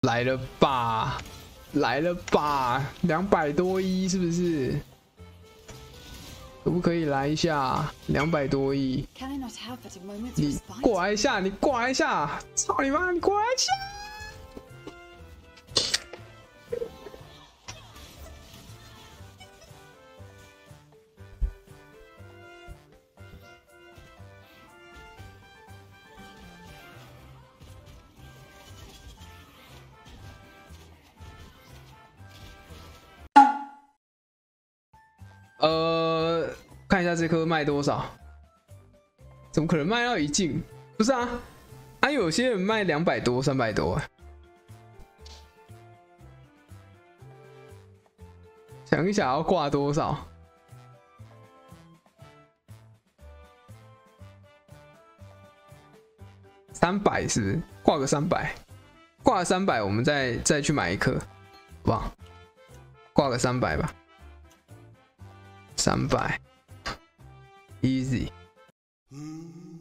来了吧，来了吧，200多亿是不是？可不可以来一下200多亿？你过来一下，你过来一下！操你妈，你过来一下！看一下这颗卖多少？怎么可能卖到1镜？不是啊，有些人卖200多、300多。想一想要挂多少？300是不是？挂个300，挂个300，我们再去买一颗，好不好？挂个300吧，300 ，easy。